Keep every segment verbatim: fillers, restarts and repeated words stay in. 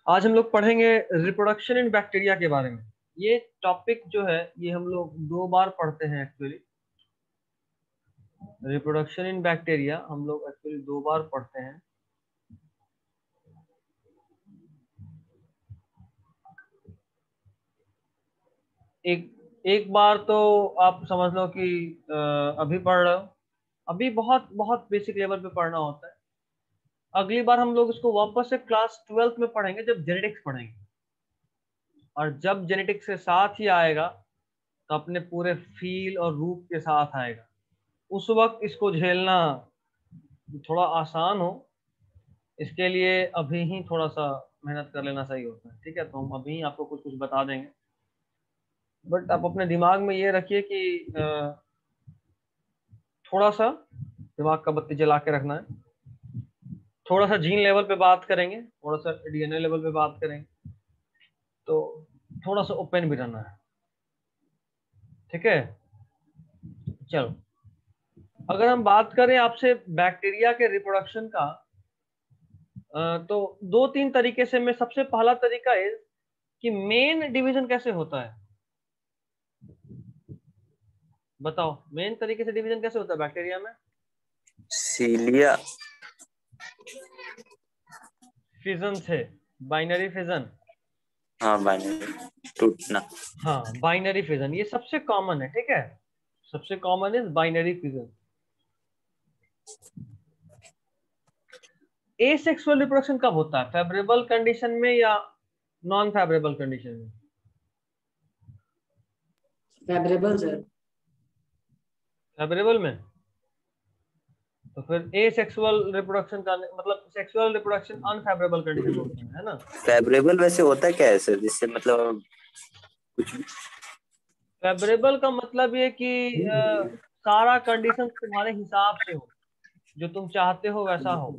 आज हम लोग पढ़ेंगे रिप्रोडक्शन इन बैक्टीरिया के बारे में। ये टॉपिक जो है ये हम लोग दो बार पढ़ते हैं एक्चुअली। रिप्रोडक्शन इन बैक्टीरिया हम लोग एक्चुअली दो बार पढ़ते हैं। एक एक बार तो आप समझ लो कि अ, अभी पढ़ रहे हो, अभी बहुत बहुत बेसिक लेवल पे पढ़ना होता है। अगली बार हम लोग इसको वापस से क्लास ट्वेल्थ में पढ़ेंगे जब जेनेटिक्स पढ़ेंगे, और जब जेनेटिक्स के साथ ही आएगा तो अपने पूरे फील और रूप के साथ आएगा। उस वक्त इसको झेलना थोड़ा आसान हो, इसके लिए अभी ही थोड़ा सा मेहनत कर लेना सही होता है। ठीक है, तो हम अभी आपको कुछ कुछ बता देंगे, बट आप अपने दिमाग में ये रखिए कि अ, थोड़ा सा दिमाग का बत्ती जला के रखना है। थोड़ा सा जीन लेवल पे बात करेंगे, थोड़ा सा डीएनए लेवल पे बात करेंगे, तो थोड़ा सा ओपन भी रहना है। ठीक है, चलो अगर हम बात करें आपसे बैक्टीरिया के रिप्रोडक्शन का, अ, तो दो तीन तरीके से। मैं सबसे पहला तरीका है कि मेन डिवीजन कैसे होता है। बताओ मेन तरीके से डिवीजन कैसे होता है बैक्टीरिया में? सीलिया। फिजन से, बाइनरी फिजन। हाँ, बाइनरी टूटना। हाँ, बाइनरी फिजन ये सबसे कॉमन है। ठीक है, सबसे common is binary fission. Asexual reproduction कब होता है? फेवरेबल कंडीशन में या नॉन फेवरेबल कंडीशन में? Favourable sir. फेवरेबल में। तो फिर एसेक्सुअल रिप्रोडक्शन का मतलब सेक्सुअल रिप्रोडक्शन अनफेवरेबल कंडीशन में होता है, है ना? फेवरेबल वैसे होता क्या है सर, जिससे मतलब कुछ? फेवरेबल का मतलब ये कि अ, सारा कंडीशन तुम्हारे हिसाब से हो, जो तुम चाहते हो वैसा हो।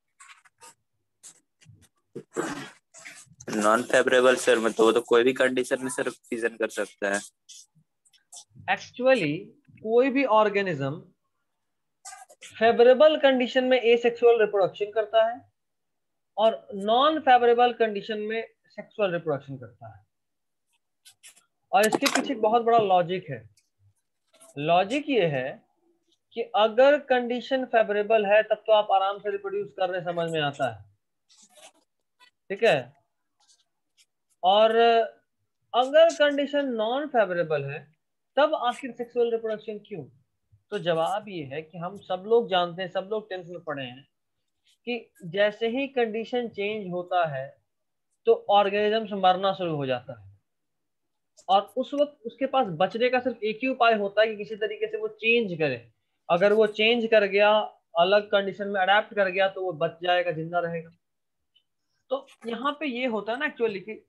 नॉन फेवरेबल सर मतलब वो तो कोई भी कंडीशन में सर फ्यूजन कर सकता है। एक्चुअली कोई भी ऑर्गेनिज्म फेवरेबल कंडीशन में एसेक्सुअल रिप्रोडक्शन करता है और नॉन फेवरेबल कंडीशन में सेक्सुअल रिप्रोडक्शन करता है। और इसके पीछे एक बहुत बड़ा लॉजिक है। लॉजिक ये है कि अगर कंडीशन फेवरेबल है तब तो आप आराम से रिप्रोड्यूस कर रहे, समझ में आता है। ठीक है, और अगर कंडीशन नॉन फेवरेबल है तब आखिर सेक्सुअल रिप्रोडक्शन क्यों? तो जवाब ये है कि हम सब लोग जानते हैं, सब लोग टेंथ में पढ़े हैं कि जैसे ही कंडीशन चेंज होता है तो ऑर्गेनिज्म मरना शुरू हो जाता है, और उस वक्त उसके पास बचने का सिर्फ एक ही उपाय होता है कि किसी तरीके से वो चेंज करे। अगर वो चेंज कर गया, अलग कंडीशन में अडेप्ट कर गया, तो वो बच जाएगा, जिंदा रहेगा। तो यहाँ पे ये होता है ना एक्चुअली कि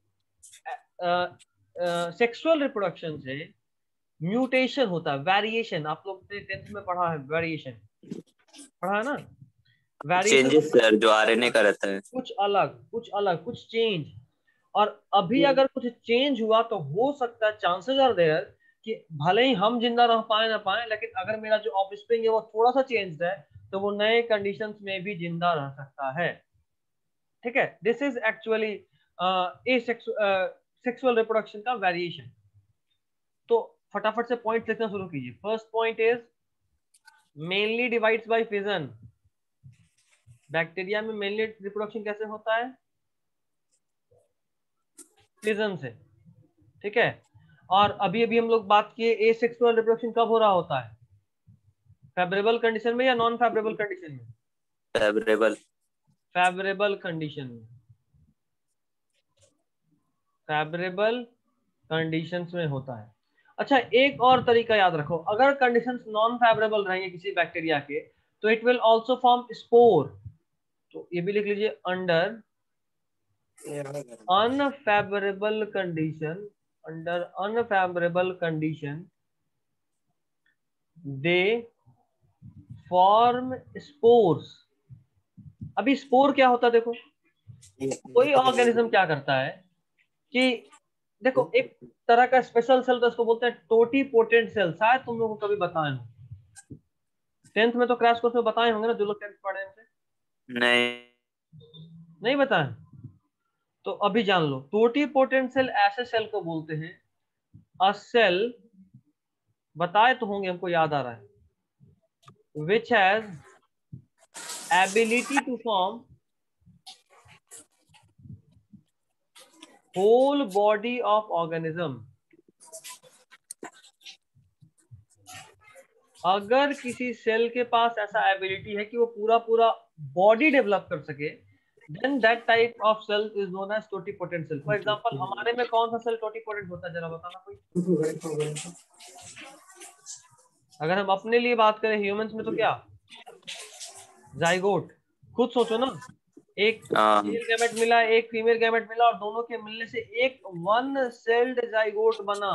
सेक्सुअल रिप्रोडक्शन से म्यूटेशन होता है, वेरिएशन। आप लोग ने टेंथ में पढ़ा है, वेरिएशन पढ़ा है ना? वेरिएशन चेंजेस मतलब सर जो आरएनए का रहता है। कुछ अलग, कुछ अलग, कुछ चेंज। और अभी अगर कुछ चेंज हुआ तो हो सकता है, चांसेस आर देयर कि भले ही हम जिंदा रह पाए ना पाए, लेकिन अगर मेरा जो ऑफस्प्रिंग है वो थोड़ा सा चेंज है तो वो नए कंडीशंस में भी जिंदा रह सकता है। ठीक है, this is actually sexual reproduction का वेरिएशन। तो फटाफट से पॉइंट लिखना शुरू कीजिए। First point is mainly divides by fission. Bacteria में मेनली रिप्रोडक्शन कैसे होता है? फिजन से। ठीक है, और अभी अभी हम लोग बात किए एसेक्सुअल रिप्रोडक्शन कब हो रहा होता है? फेवरेबल कंडीशन में या नॉन फेवरेबल कंडीशन में? फेवरेबल। फेवरेबल कंडीशन में। फेवरेबल कंडीशंस में होता है। अच्छा, एक और तरीका याद रखो, अगर कंडीशंस नॉन फेवरेबल रहेंगे किसी बैक्टीरिया के तो it will also form spore. तो ये भी लिख लीजिए, under unfavourable condition, under unfavourable condition they form spores. अभी स्पोर क्या होता है देखो, कोई ऑर्गेनिज्म क्या करता है कि देखो एक तरह का स्पेशल सेल, तो उसको बोलते हैं टोटी पोटेंट सेल। शायद तुम लोगों को कभी बताए हो, टेंथ में तो क्रैश कोर्स में बताए होंगे ना, जो लोग टेंथ पढ़े हैं। नहीं। नहीं बताए? तो अभी जान लो, टोटिपोटेंट सेल ऐसे सेल को बोलते हैं, अ सेल, बताए तो होंगे, हमको याद आ रहा है, which has ability to form whole body of organism। अगर किसी सेल के पास ऐसा एबिलिटी है कि वो पूरा पूरा बॉडी डेवलप कर सके, then that type of cell is known as totipotent cell। For example, हमारे में कौन सा सेल टोटिपोटेंट होता है, जरा बताना कोई। अगर हम अपने लिए बात करें ह्यूमंस में तो क्या, जाइगोट। खुद सोचो ना, एक मेल गैमेट मिला, एक फीमेल गैमेट मिला, और दोनों के मिलने से एक वन सेल्ड जाइगोट बना।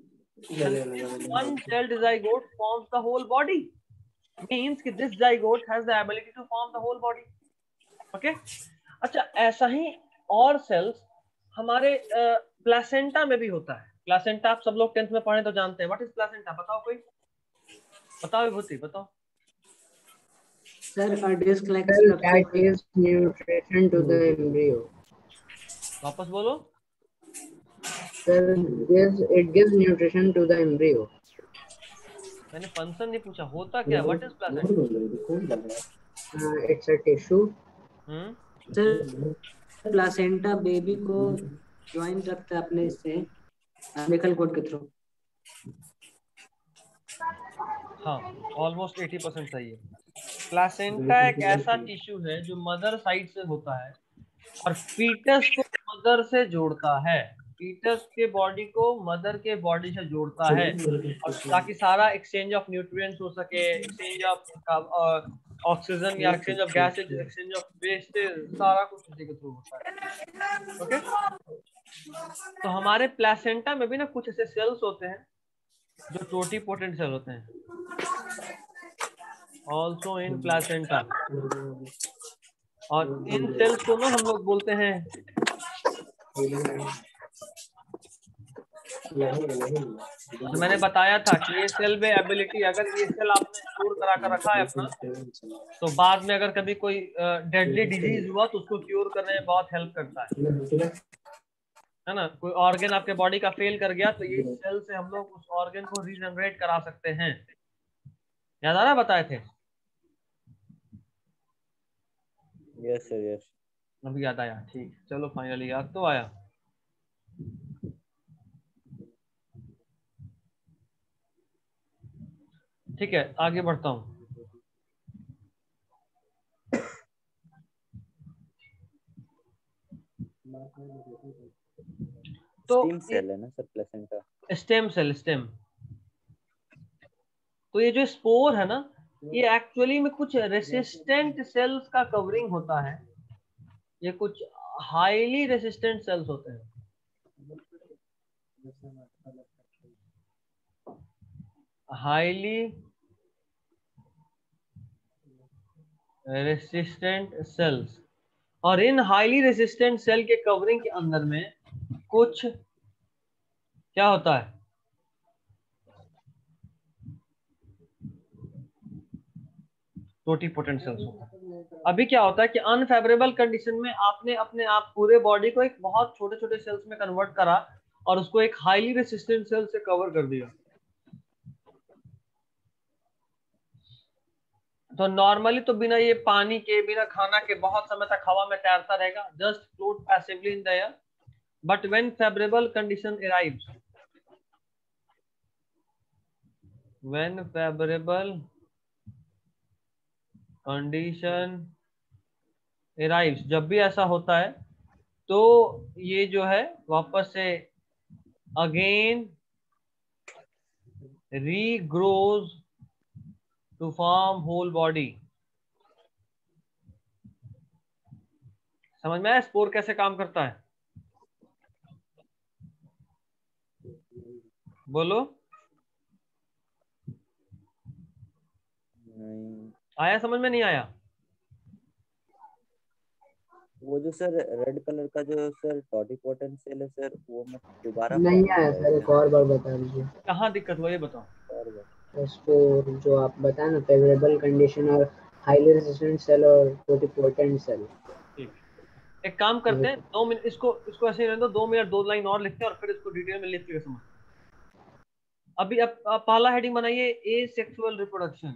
One celled zygote forms the whole body, means कि this zygote has the ability to form the whole body। Okay okay? अच्छा, ऐसा ही और सेल्स हमारे प्लासेंटा में भी होता है। प्लासेंटा आप सब लोग टेंथ में पढ़े तो जानते हैं। व्हाट इज प्लासेंटा, बताओ कोई, बताओ विभूति, बताओ। Sir, a disc-like structure that gives nutrition to the embryo. वापस बोलो। Sir, gives it gives nutrition to the embryo. मैंने फंक्शन नहीं पूछा, होता क्या, what is placenta? Uh, it's a tissue. Hmm, Sir, placenta baby को ज्वाइन रखता है अपने से अम्बिकल कोड के थ्रू। हाँ, ऑलमोस्ट अस्सी परसेंट सही है। प्लासेंटा एक ऐसा टिश्यू है जो मदर साइड से होता है और फीटस को मदर से जोड़ता है। फीटस के बॉडी को मदर के बॉडी से जोड़ता है, और ताकि सारा एक्सचेंज ऑफ न्यूट्रिएंट्स हो सके, एक्सचेंज ऑफ ऑक्सीजन या exchange of gases, exchange of wastage, सारा कुछ उसी के थ्रू होता है। ओके, तो हमारे प्लासेंटा में भी ना कुछ ऐसे सेल्स होते हैं जो टोटिपोटेंट सेल होते हैं, ऑल्सो इन प्लासेंटा। और इन सेल्स को ना हम लोग बोलते हैं, तो मैंने बताया था कि ये सेल में एबिलिटी, अगर ये सेल आपने स्टोर करा कर रखा है अपना, तो बाद में अगर कभी कोई डेडली डिजीज हुआ तो उसको क्योर करने में बहुत हेल्प करता है, है ना। कोई ऑर्गन आपके बॉडी का फेल कर गया तो ये सेल से हम लोग उस ऑर्गन को रीजनरेट करा सकते हैं। याद आ रहा, बताए थे? Yes sir, yes. अभी याद आया, ठीक, चलो फाइनली याद तो आया। ठीक है, आगे बढ़ता हूँ। तो स्टेम सेल है ना sir placenta? Stem cell, stem. तो ये जो स्पोर है ना, ये एक्चुअली में कुछ रेसिस्टेंट सेल्स का कवरिंग होता है। ये कुछ हाईली रेसिस्टेंट सेल्स होते हैं, हाईली रेसिस्टेंट सेल्स। और इन हाईली रेसिस्टेंट सेल के कवरिंग के अंदर में कुछ क्या होता है, टोटिपोटेंट सेल्स होता है। अभी क्या होता है कि अनफेवरेबल कंडीशन में आपने अपने आप पूरे बॉडी को एक बहुत छोटे छोटे सेल्स में कन्वर्ट करा और उसको एक हाईली रेसिस्टेंट सेल से कवर कर दिया। तो नॉर्मली तो बिना ये पानी के, बिना खाना के बहुत समय तक हवा में तैरता रहेगा, just float passively in the air. But when favourable condition arrives, when favourable condition arrives, जब भी ऐसा होता है तो ये जो है वापस से again regrows to form whole body. समझ में आया स्पोर कैसे काम करता है? बोलो, नहीं आया समझ में, नहीं आया? वो जो सर रेड कलर का जो सर टोटिपोटेंट सेल है सर, वो मैं दोबारा नहीं form आया होता है सर, एक क्या? और बार बता दीजिए। कहाँ दिक्कत हुआ ये बताओ। और वो स्पोर जो आप बताए ना, फेवरेबल कंडीशन और हाईली रेजिस्टेंट सेल और टोटिपोटेंट सेल। ठीक, एक काम करते हैं, दो मिनट इसको इसको ऐसे ही रहने दो, दो मिनट दो लाइन और लिखते हैं और फिर इसको डिटेल में लिख के समझ। अभी अब अब पहला हेडिंग बनाइए, asexual reproduction.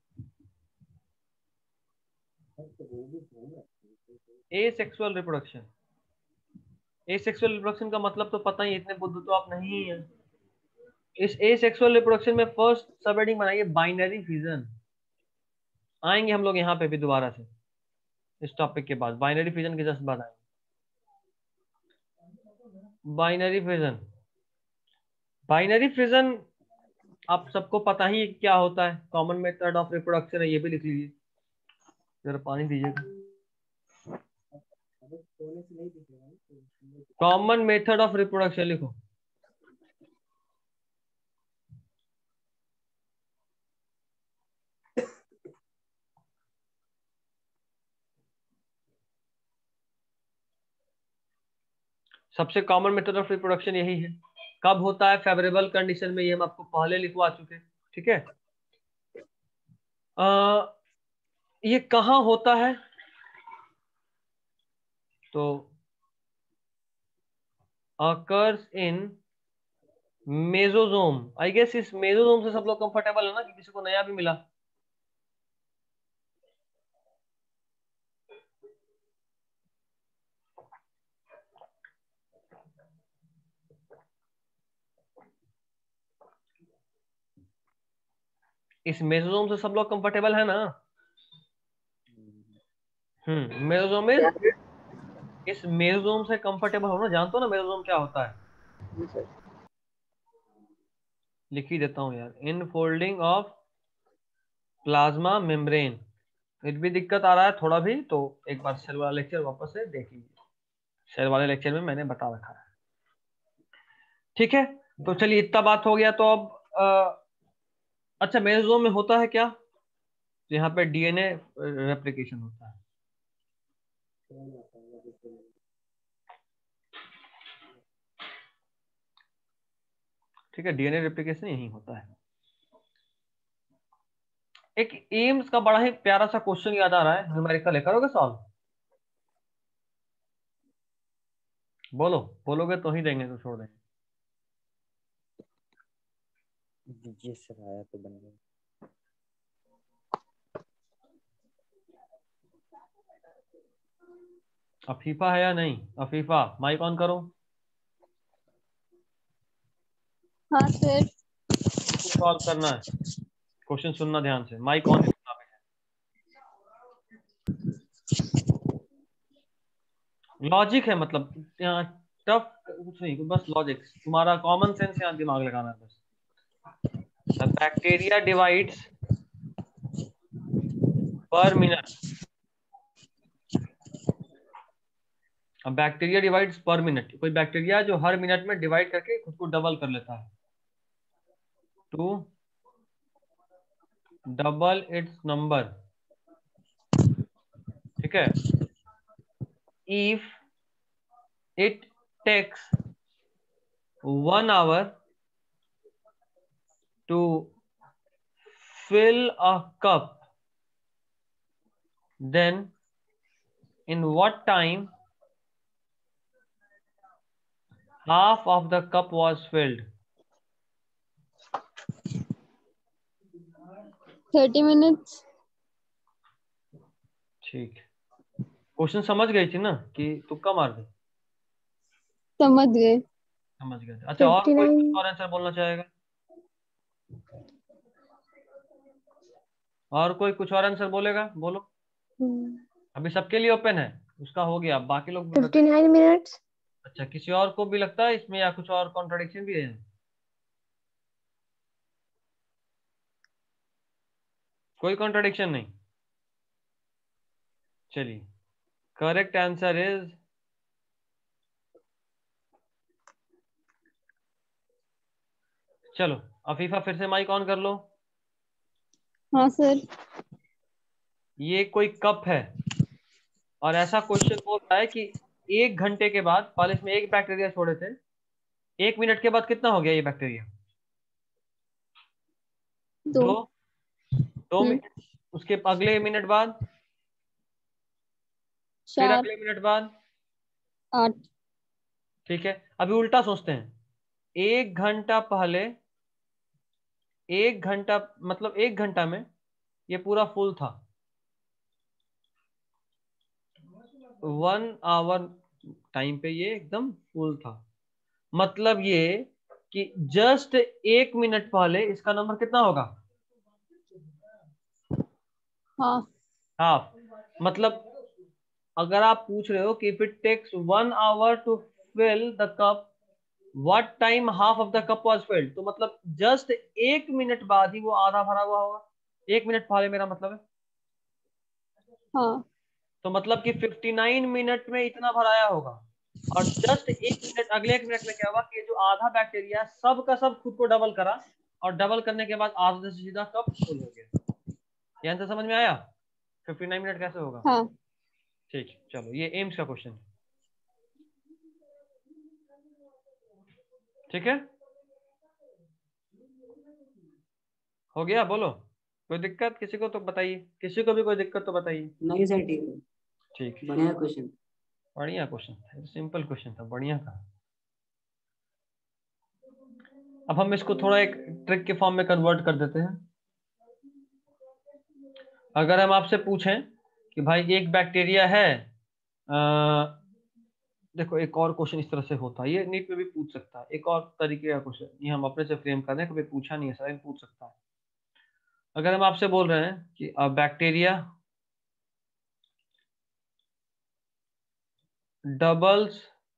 Asexual reproduction, asexual reproduction का मतलब तो पता ही, इतने बुद्धू तो आप नहीं है। इस ए सेक्सुअल रिप्रोडक्शन में फर्स्ट सब हेडिंग बनाइए बाइनरी फिजन। आएंगे हम लोग यहाँ पे भी दोबारा से इस टॉपिक के बाद, बाइनरी फिजन के जस्ट बाद आएंगे। बाइनरी फिजन, बाइनरी फिजन आप सबको पता ही क्या होता है, कॉमन मेथड ऑफ रिप्रोडक्शन है, ये भी लिख लीजिए। जरा पानी दीजिएगा। कॉमन मेथड ऑफ रिप्रोडक्शन लिखो। सबसे कॉमन मेथड ऑफ रिप्रोडक्शन यही है। कब होता है? फेवरेबल कंडीशन में, ये हम आपको पहले लिखवा चुके, ठीक है। आ, ये कहाँ होता है? तो occurs in mesosome. I guess इस मेसोजोम से सब लोग कंफर्टेबल है ना, कि किसी को नया भी मिला? इस मेसोजोम से सब लोग कंफर्टेबल है ना? हम्म मेसोजोम में, इस मेसोजोम से कंफर्टेबल हो ना, जानते हो ना मेसोजोम क्या होता है? लिख ही देता हूं यार, इनफोल्डिंग ऑफ प्लाज्मा मेम्ब्रेन। फिर भी दिक्कत आ रहा है थोड़ा भी तो एक बार सेल वाला लेक्चर वापस से देख लीजिए, सेल वाले लेक्चर में मैंने बता रखा है, ठीक है। तो चलिए इतना बात हो गया। तो अब आ, अच्छा, मेसोजोम में होता है क्या? तो यहाँ पे डीएनए रेप्लिकेशन होता है। ठीक है, डीएनए रेप्लिकेशन यही होता है। एक एम्स का बड़ा ही प्यारा सा क्वेश्चन याद आ रहा है, न्यूमेरिकल है, करोगे सॉल्व? बोलो, बोलोगे तो ही देंगे, तो छोड़ देंगे। दीजिए सर, आया तो बन गया। अफीफा है या नहीं? अफीफा माइक ऑन करो। हाँ सर। सॉल्व करना है, क्वेश्चन सुनना ध्यान से, माइक ऑन रखना है। लॉजिक है, मतलब यहाँ टफ कुछ नहीं, बस लॉजिक, तुम्हारा कॉमन सेंस यहाँ दिमाग लगाना है बस। The bacteria divides per minute. अब बैक्टीरिया डिवाइड्स पर मिनट, कोई बैक्टीरिया जो हर मिनट में डिवाइड करके खुद को डबल कर लेता है, टू डबल इट्स नंबर, ठीक है। If it takes one hour to fill a cup, then in what time half of the cup was filled? Thirty minutes. ठीक, क्वेश्चन समझ गई थी ना कि तुक्का मार दे? समझ गए। समझ गए। अच्छा, और कोई कुछ और आंसर बोलना चाहेगा? और कोई कुछ और आंसर बोलेगा? बोलो, अभी सबके लिए ओपन है, उसका हो गया, बाकी लोग फिफ्टी नाइन मिनट्स। अच्छा, किसी और को भी लगता है इसमें या कुछ और कॉन्ट्रडिक्शन भी है? कोई कॉन्ट्रडिक्शन नहीं? चलिए, करेक्ट आंसर इज चलो अफीफा फिर से माइक ऑन कर लो। हाँ सर। ये कोई कप है और ऐसा क्वेश्चन बोल रहा है कि एक घंटे के बाद, पहले इसमें एक बैक्टीरिया छोड़े थे, एक मिनट के बाद कितना हो गया ये बैक्टीरिया? दो। दो, दो हम्म, मिनट, उसके अगले मिनट बाद, फिर चार। अगले मिनट बाद, आठ। ठीक है, अभी उल्टा सोचते हैं। एक घंटा पहले, एक घंटा मतलब एक घंटा में ये पूरा फुल था। वन आवर टाइम पे ये एकदम फुल था। मतलब ये कि जस्ट एक मिनट पहले इसका नंबर कितना होगा? हाँ। हाफ। मतलब अगर आप पूछ रहे हो कि if it takes one hour to fill the cup, what time half of the cup was filled, तो मतलब जस्ट एक मिनट बाद ही वो आधा भरा हुआ होगा। एक मिनट पहले मेरा मतलब है। हाँ। तो मतलब कि फिफ्टी नाइन मिनट में इतना भराया होगा। और जस्ट एक मिनट, अगले एक मिनट में क्या हुआ कि जो आधा बैक्टीरिया सब का सब खुद को डबल करा, और डबल करने के बाद आधा से सीधा कप फुल हो गया। ये आंसर समझ में आया? फिफ्टी नाइन मिनट कैसे होगा? हाँ। ठीक, चलो ये एम्स का क्वेश्चन। ठीक है, हो गया? बोलो, कोई दिक्कत किसी को तो बताइए, किसी को भी कोई दिक्कत तो बताइए। नहीं सर ठीक है, ठीक, बढ़िया क्वेश्चन। बढ़िया क्वेश्चन था, सिंपल क्वेश्चन था, बढ़िया था। अब हम इसको थोड़ा एक ट्रिक के फॉर्म में कन्वर्ट कर देते हैं। अगर हम आपसे पूछें कि भाई एक बैक्टीरिया है, अ, देखो एक और क्वेश्चन इस तरह से होता है, ये नीट में भी पूछ सकता है, एक और तरीके का क्वेश्चन, ये हम अपने से फ्रेम कर रहे हैं, कभी पूछा नहीं है सर, पूछ सकता है। अगर हम आपसे बोल रहे हैं कि a bacteria doubles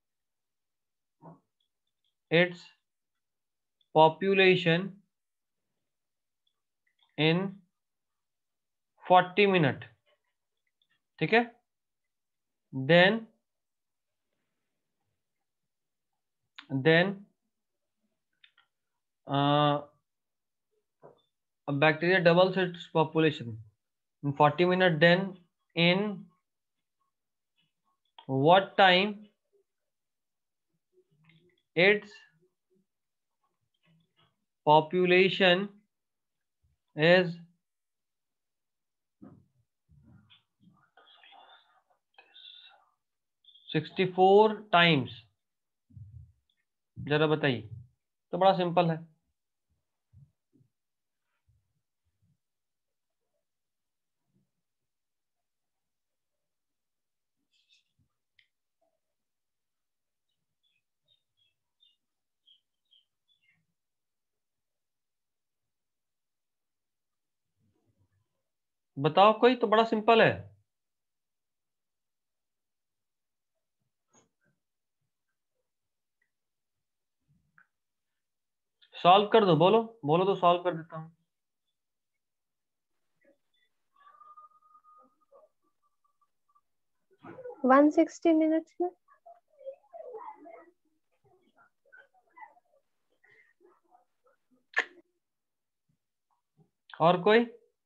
its population in forty minute, ठीक है, then then bacteria doubles its population in forty minutes, then in what time its population is sixty four times, जरा बताइए। तो बड़ा सिंपल है। बताओ कोई, तो बड़ा सिंपल है। सॉल्व कर दो, बोलो बोलो तो सॉल्व कर देता हूं। वन सिक्सटी मिनट्स में। और कोई?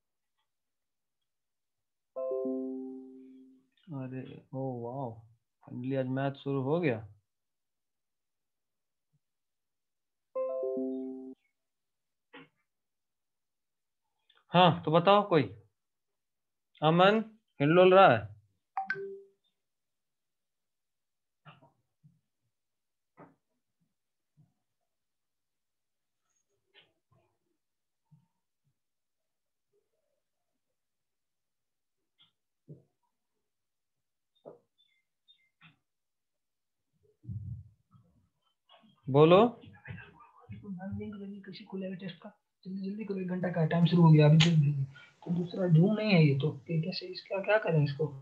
अरे ओ वाह, फाइनली आज मैच शुरू हो गया। हाँ तो बताओ कोई। अमन हिंडोल रहा है? बोलो। लिंक जल्दी कैसे खुलेगा टेस्ट का? जल्दी जल्दी करो, एक घंटा का टाइम शुरू हो गया अभी तो, तो दूसरा ढूंढ नहीं है ये तो, कैसे इसका क्या करें इसको?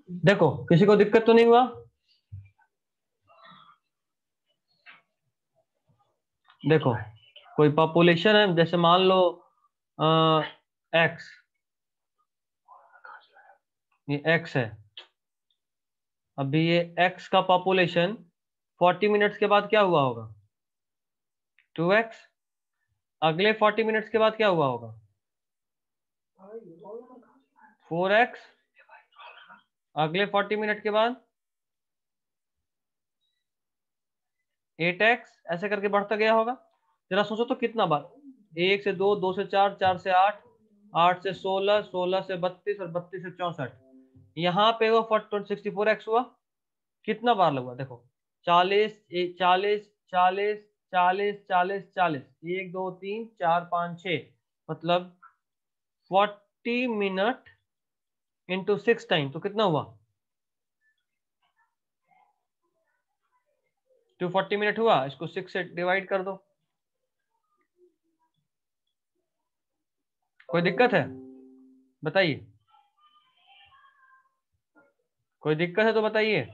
देखो किसी को दिक्कत तो नहीं हुआ? देखो कोई पॉपुलेशन है, जैसे मान लो एक्स, ये एक्स है। अभी ये एक्स का पॉपुलेशन फोर्टी मिनट्स के बाद क्या हुआ होगा? Two x. अगले फोर्टी मिनट्स के बाद क्या हुआ होगा? Four x. अगले फोर्टी मिनट के बाद एट एक्स, ऐसे करके बढ़ता गया होगा। जरा सोचो तो कितना बार, एक से दो, दो से चार, चार से आठ, आठ से सोलह, सोलह से बत्तीस और बत्तीस से चौसठ, यहाँ पे वो सिक्सटी फोर एक्स हुआ। कितना बार लगा देखो, चालीस, चालीस, चालीस, चालीस, चालीस, चालीस, एक दो तीन चार पाँच छ, मतलब forty minute into six time, तो कितना हुआ? टू फोर्टी मिनट हुआ। इसको सिक्स से डिवाइड कर दो। कोई दिक्कत है बताइए? कोई दिक्कत है तो बताइए।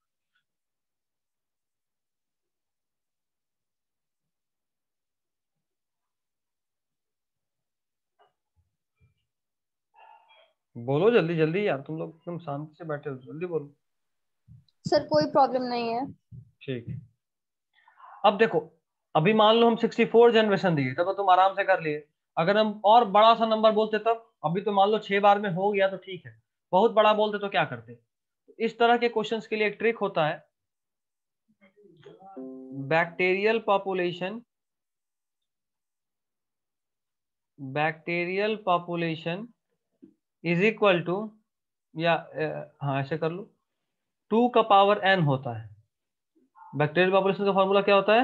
बोलो जल्दी जल्दी यार, तुम लोग तुम शांति से बैठे हो, जल्दी बोलो। सर कोई प्रॉब्लम नहीं है। ठीक है। अब देखो, अभी मान लो हम सिक्सटी फोर जनरेशन दिए, तब तो तुम आराम से कर लिए। अगर हम और बड़ा सा नंबर बोलते तब, अभी तो मान लो छह बार में हो गया तो ठीक है, बहुत बड़ा बोलते तो क्या करते? इस तरह के क्वेश्चंस के लिए एक ट्रिक होता है, bacterial population, bacterial population is equal to, या अ, हाँ ऐसे कर लो, टू का पावर एन होता है। बैक्टीरियल पॉपुलेशन का फॉर्मूला क्या होता है?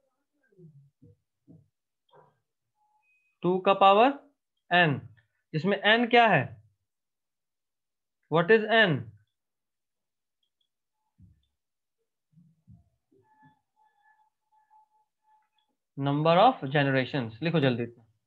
टू का पावर एन, जिसमें एन क्या है? What is n? Number of generations. लिखो जल्दी।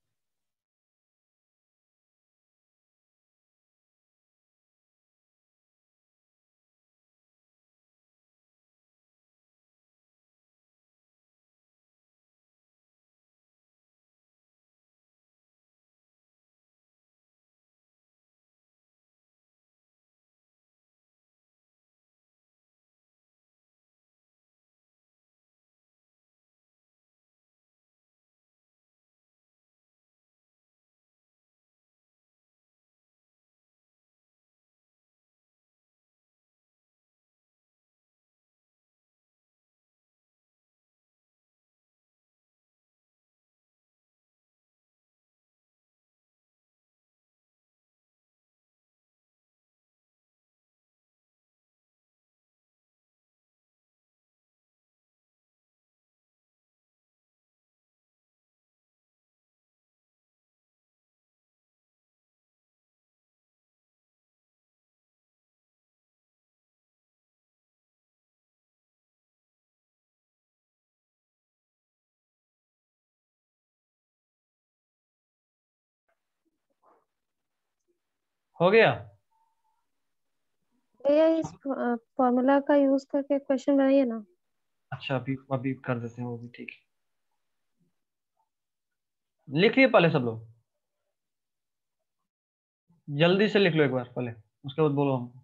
हो गया? भैया इस फॉर्मूला का यूज करके क्वेश्चन बनाइए ना। अच्छा अभी अभी कर देते हैं वो भी, ठीक है। लिखिए पहले सब लोग, जल्दी से लिख लो एक बार पहले, उसके बाद बोलो हमको।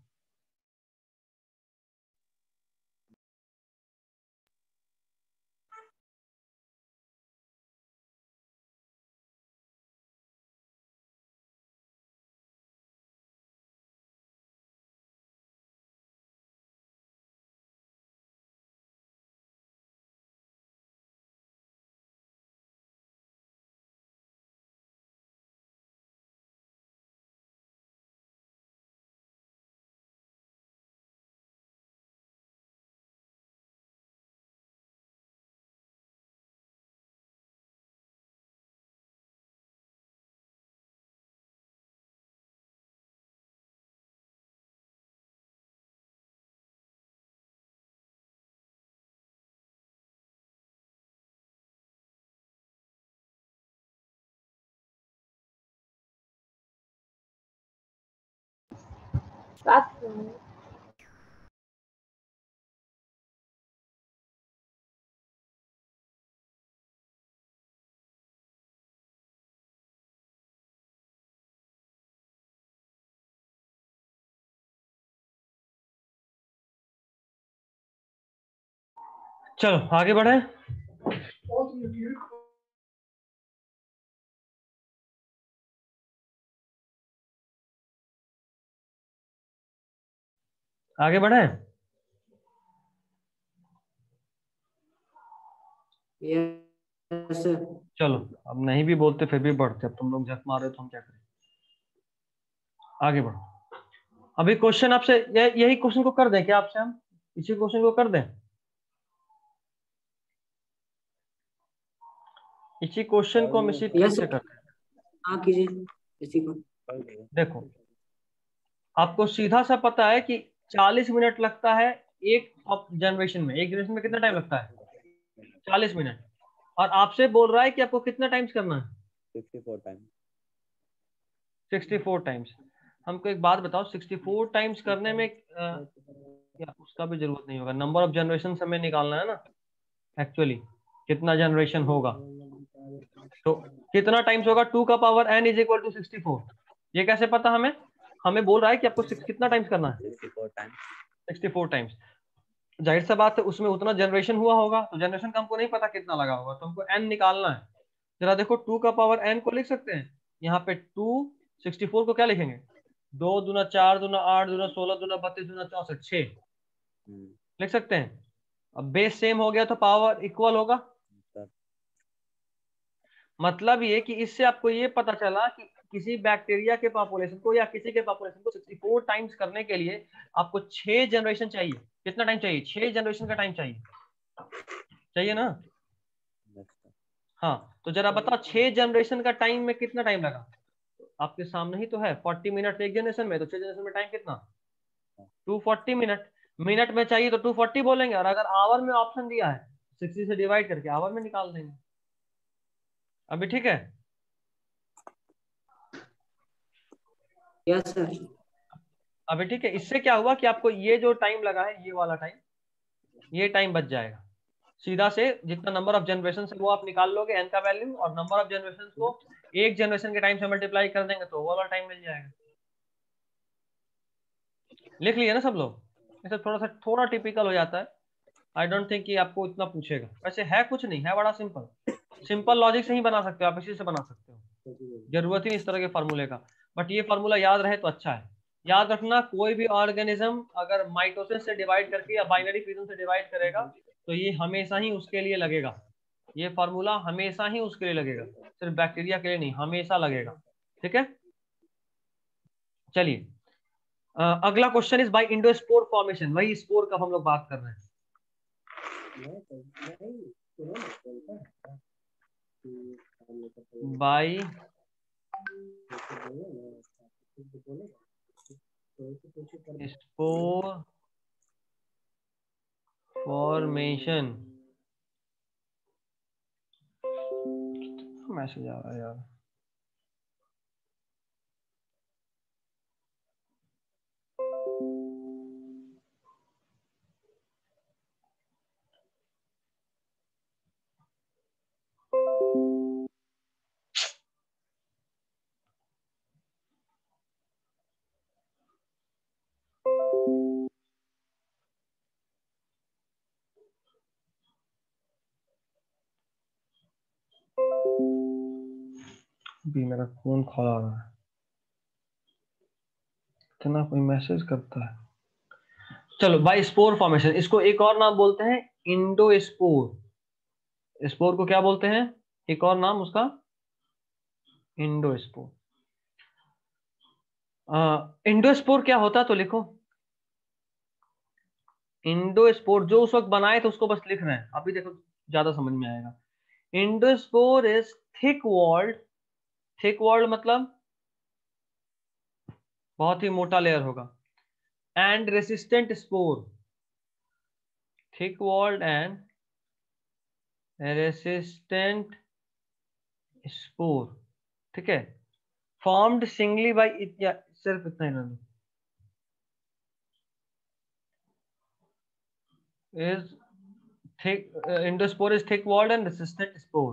बात करो। चलो आगे बढ़े। आगे बढ़े। Yes sir. चलो अब नहीं भी बोलते फिर भी बढ़ते, अब तुम लोग झक मार रहे हो तो हम क्या करें। आगे बढ़ो। अभी क्वेश्चन आपसे यही क्वेश्चन को कर दें क्या आपसे, हम इसी क्वेश्चन को कर दें, इसी क्वेश्चन को हम इसी ट्रिक से करते हैं। हाँ कीजिए इसी को। देखो आपको सीधा सा पता है कि चालीस मिनट लगता है एक जनरेशन में, एक जनरेशन में कितना टाइम लगता है, चालीस मिनट। और आपसे बोल रहा है कि आपको कितना टाइम्स करना है, चौंसठ टाइम्स। चौंसठ टाइम्स। हमको एक बात बताओ, चौंसठ टाइम्स करने में आ, या उसका भी जरूरत नहीं होगा, नंबर ऑफ जनरेशन हमें निकालना है ना एक्चुअली, कितना जनरेशन होगा। तो कितना टाइम्स होगा, टू का power n is equal to sixty four. ये कैसे पता हमें, हमें बोल रहा है कि आपको कितना टाइम्स करना है, चौंसठ टाइम्स। जाहिर सा बात है उसमें उतना जनरेशन हुआ होगा, तो जनरेशन का हमको नहीं पता कितना लगा होगा, तो हमको एन निकालना है। जरा देखो टू का पावर एन को लिख सकते हैं, यहाँ पे टू, सिक्सटी फोर को क्या लिखेंगे, दो दूना चार दूना आठ दूना सोलह दूना बत्तीस दूना चौसठ, छह लिख सकते हैं। अब बेस सेम हो गया तो पावर इक्वल होगा। मतलब ये कि इससे आपको ये पता चला कि किसी बैक्टीरिया के पॉपुलेशन को या किसी के पॉपुलेशन को चौंसठ टाइम्स करने के लिए आपको छह जनरेशन चाहिए। कितना टाइम चाहिए, छह जनरेशन का टाइम चाहिए, चाहिए ना। हाँ तो जरा बताओ छह जनरेशन का टाइम में कितना टाइम लगा, आपके सामने ही तो है, चालीस मिनट एक जनरेशन में, तो छह जनरेशन में टाइम कितना, दो सौ चालीस मिनट। मिनट में चाहिए तो दो सौ चालीस बोलेंगे, और अगर आवर में ऑप्शन दिया है साठ से डिवाइड करके आवर में निकाल देंगे। अभी ठीक है। Yes sir. अभी ठीक है। इससे क्या हुआ कि आपको ये जो टाइम लगा है, ये वाला टाइम, ये टाइम बच जाएगा। सीधा से जितना नंबर ऑफ जनरेशन है वो आप निकाल लोगे एन का वैल्यू, और नंबर ऑफ जनरेशन को एक जनरेशन के टाइम से मल्टीप्लाई कर देंगे तो वो वाला टाइम मिल जाएगा। लिख लिया ना सब लोग। ऐसे थोड़ा सा थोड़ा टिपिकल हो जाता है, आई डोंट थिंक कि आपको इतना पूछेगा। वैसे है कुछ नहीं है, बड़ा सिंपल, सिंपल लॉजिक से ही बना सकते हो आप, इसी से बना सकते हो, जरूरत ही नहीं इस तरह के फार्मूले का। बट ये फार्मूला याद रहे तो अच्छा है। याद रखना कोई भी ऑर्गेनिज्म अगर माइटोसिस से डिवाइड करके या बाइनरी फ्यूजन से डिवाइड करेगा तो ये हमेशा ही उसके लिए लगेगा, ये फार्मूला हमेशा ही उसके लिए लगेगा, सिर्फ बैक्टीरिया के लिए नहीं, हमेशा लगेगा। ठीक है चलिए अगला question is by endospore formation, वही स्पोर का हम लोग बात कर रहे हैं। बाय स्पोर फॉर्मेशन, मैसेज आ रहा है यार। भी मेरा फोन खोला रहा है, इतना कोई मैसेज करता है। चलो बाय स्पोर फॉर्मेशन, इसको एक और नाम बोलते हैं इंडोस्पोर। स्पोर को क्या बोलते हैं, एक और नाम उसका इंडोस्पोर। इंडोस्पोर क्या होता तो लिखो, इंडोस्पोर जो उस वक्त बनाए थे उसको बस लिख रहे हैं, अभी देखो ज्यादा समझ में आएगा। Endospore is thick walled, thick walled मतलब बहुत ही मोटा लेयर होगा, and resistant spore, thick walled and resistant spore. ठीक है फॉर्म्ड सिंगली बाय, सिर्फ इतना ही ना is thick uh, endospore is thick walled and resistant spore।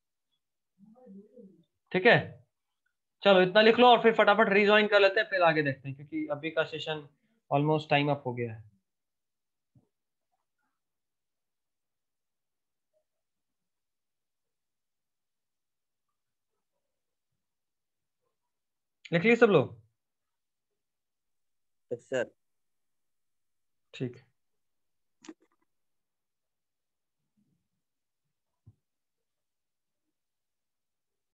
ठीक है चलो इतना लिख लो और फिर फटाफट रिजॉइन कर लेते हैं, फिर आगे देखते हैं क्योंकि अभी का सेशन ऑलमोस्ट टाइम अप हो गया है। लिख लिए सब लोग? सर ठीक है।